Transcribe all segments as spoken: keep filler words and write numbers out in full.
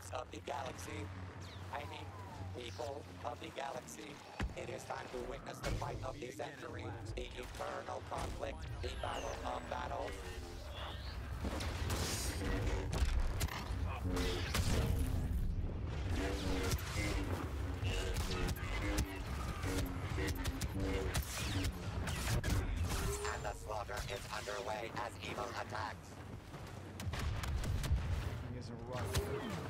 heroes of the galaxy. I mean, people of the galaxy. It is time to witness the fight of the century, the eternal conflict, the battle of battles. And the slaughter is underway as evil attacks. He is a rough.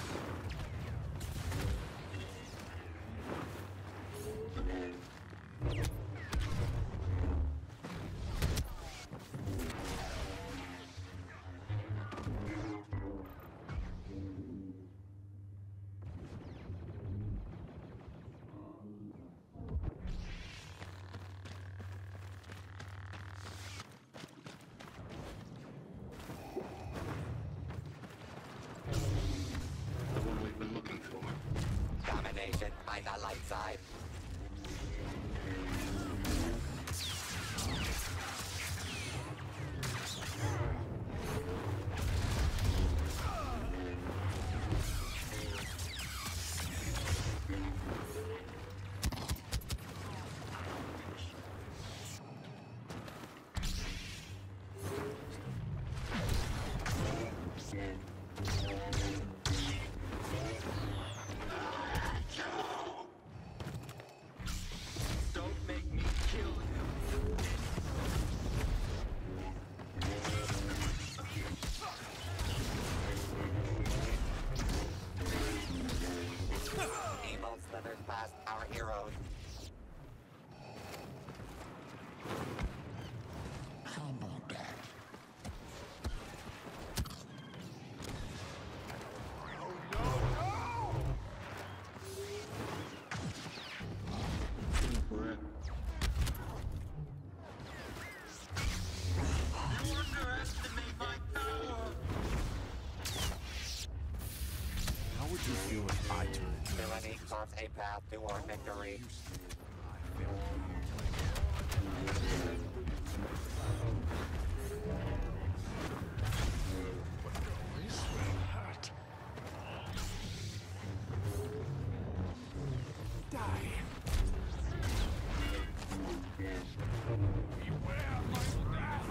Domination by the light side. Don't make me kill him. Evil slithers past our heroes. How about that? You underestimate my power. How would you feel if I turned? Tyranny carves a path toward victory. Die. Beware my wrath.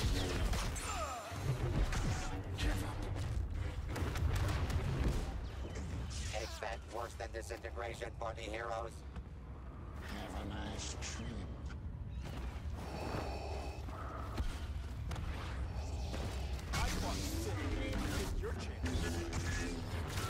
Expect worse than disintegration for the heroes. Have a nice trip. I want to say, it's your chance.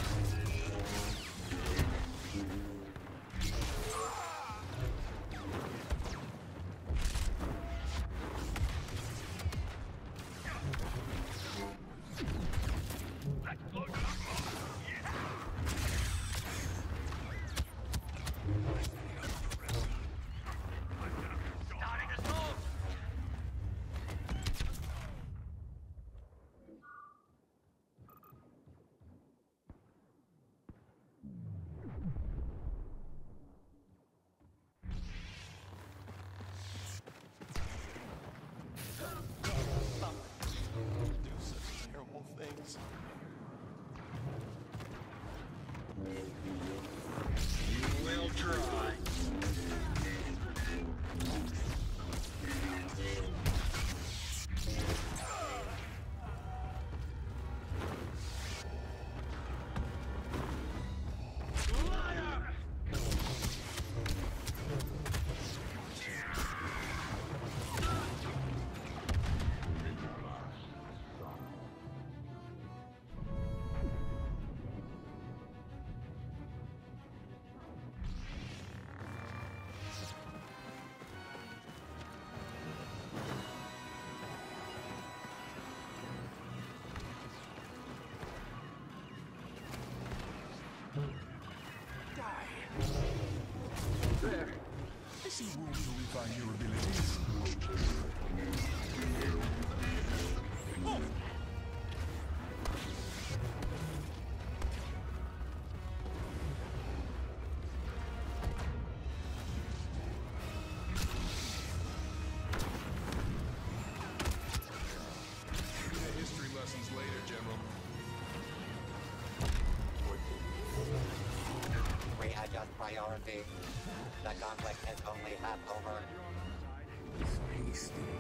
priority. The conflict is only half over. Stay still.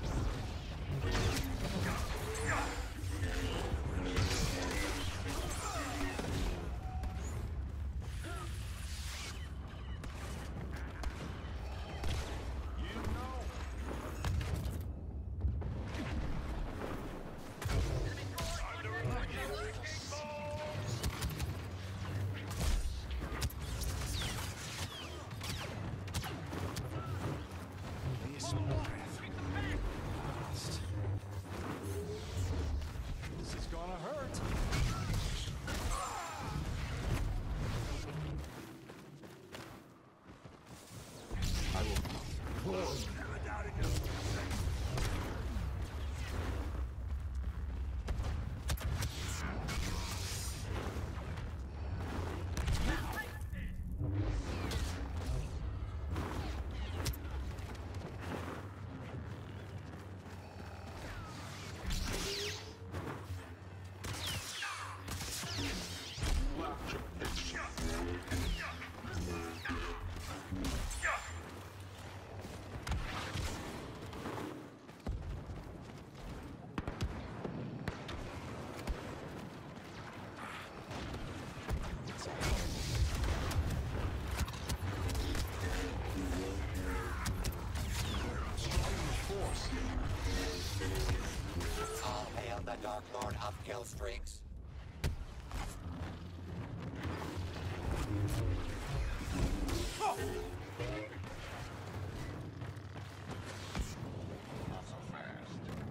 All hail the Dark Lord of kill streaks. Not so fast.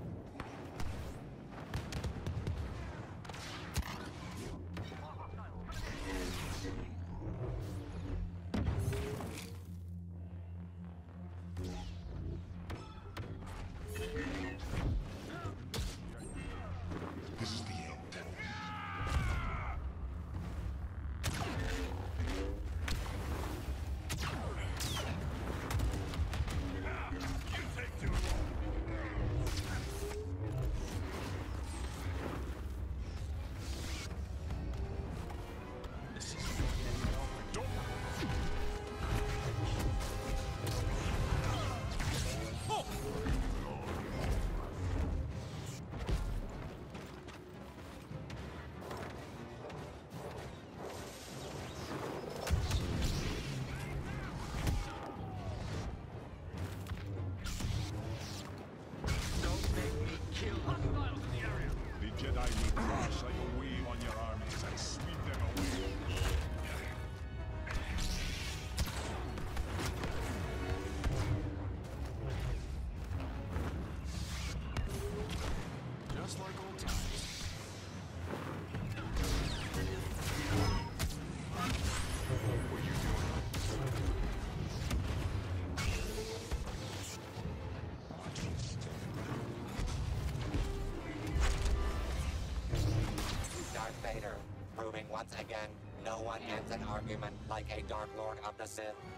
This is the end. Don't make me kill you. The Jedi will crash like a wave on your armies and sweep them away. Just like old times. What were you doing? Darth Vader, proving once again, no one ends an argument like a Dark Lord of the Sith.